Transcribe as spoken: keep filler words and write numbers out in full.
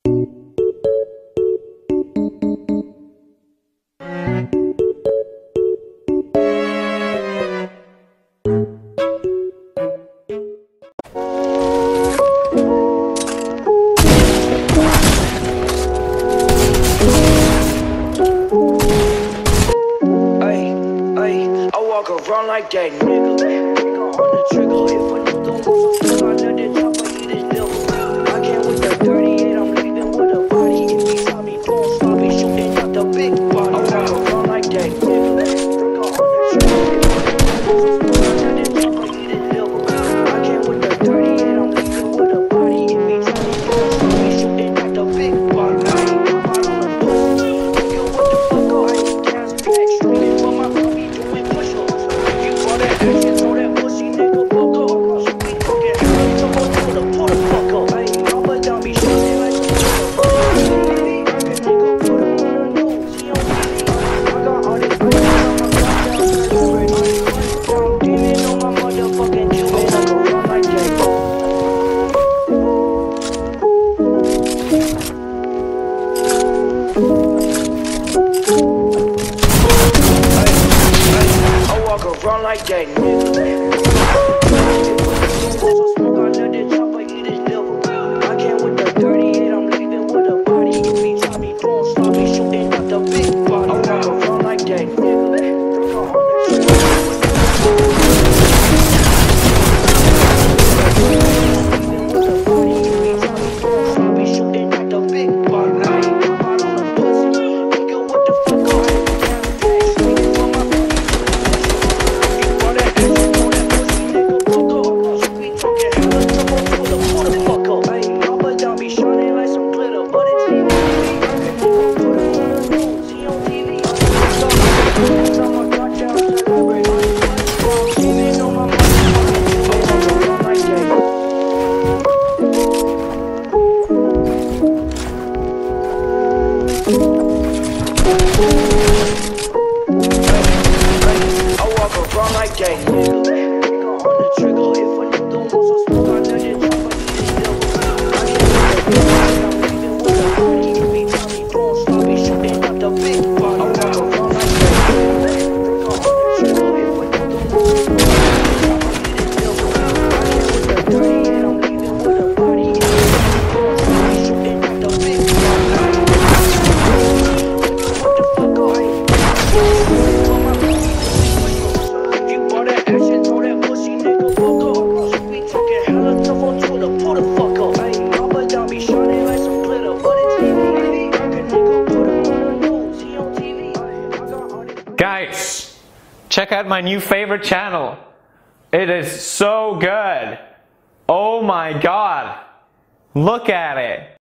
Run like that nigga. Finger on the trigger. If a nigga wants some food, I let it drop and eat his liver. I came with the thirty-eight, I'm leaving with a body. If he saw me doing sloppy, shooting out the big body. I wanna run like that nigga. Finger on the trigger. If a nigga wants some food, I let it drop and eat his liver. I came with the thirty-eight, I'm leaving with a body. If he saw me doing sloppy, shooting out the big body. I ain't come out on the pussy. Nigga, what the fuck? I ain't gas pack streaming, but my mommy doing push-ups. Action on that pussy nigga, fuck up. So we talking hell, so go to the put the fuck up. Ayy, I'ma down be shining like some nigga. I can nigga put him on the news, he on T V. I got all this money on my goddamn celebrity. I'm demon on my motherfucking Cuban, I go run like that. I walk around like that nigga. Smoke, I let it chop, I eat his liver. I came with the thirty-eight, I'm leaving with a body. If he saw me doing sloppy, shooting out the big body. I walk around like that nigga. I walk around like that nigga. Finger on the trigger. If a nigga wants some smoke, I let it drop and eat his liver. I can't I'm leaving with a body. If he saw me doing sloppy, shooting out the big body. I walk around like that nigga. Finger on the trigger. If a nigga wants some smoke, I let it drop and eat his liver. I can't with the thirty-eight, I'm leaving with a body. If he saw me doing sloppy, shooting out the big body. What the fuck are you? Guys, check out my new favorite channel. It is so good. Oh my god. Look at it.